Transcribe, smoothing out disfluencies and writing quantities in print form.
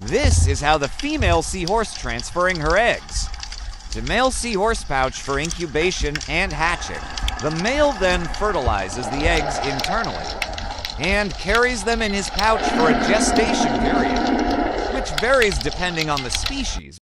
This is how the female seahorse transferring her eggs. To male seahorse pouch for incubation and hatching. The male then fertilizes the eggs internally and carries them in his pouch for a gestation period, which varies depending on the species.